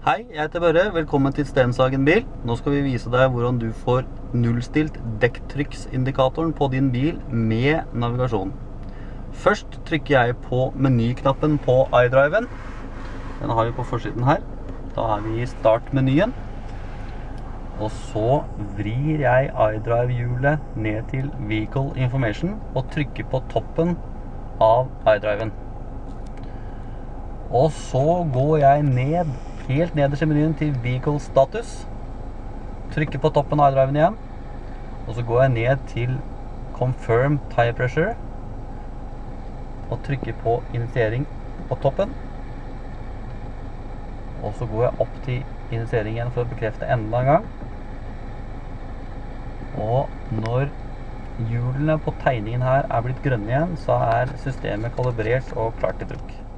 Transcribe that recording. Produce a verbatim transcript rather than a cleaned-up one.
Hei, jeg heter Børre. Velkommen til Stenshagen bil. Nå skal vi vise deg hvordan du får nullstilt dekktrykksindikatoren på din bil med navigasjon. Først trykker jeg på menyknappen på iDriven. Den har vi på forsiden her. Da er vi i startmenyen. Og så vrir jeg iDrive-hjulet ned til Vehicle Information og trykker på toppen av iDriven. Og så går jeg ned helt nederst i menyen til Vehicle Status, trykker på toppen av iDriven igjen, og så går jeg ned til Confirm Tire Pressure, og trykker på initiering på toppen, og så går jeg opp til initiering igjen for å bekrefte enda en gang, og når hjulene på tegningen her er blitt grønne igjen, så er systemet kalibrert og klart til bruk.